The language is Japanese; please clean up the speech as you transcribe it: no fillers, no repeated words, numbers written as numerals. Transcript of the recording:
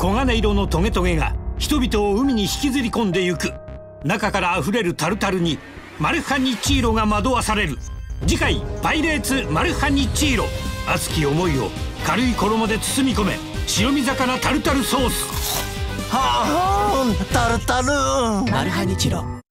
黄金色のトゲトゲが人々を海に引きずり込んでゆく。中からあふれるタルタルにマルハニチーロが惑わされる。次回パイレーツマルハニチーロ。熱き思いを軽い衣で包み込め。白身魚タルタルソース。 はあ、タルタル。 マルハニチロ。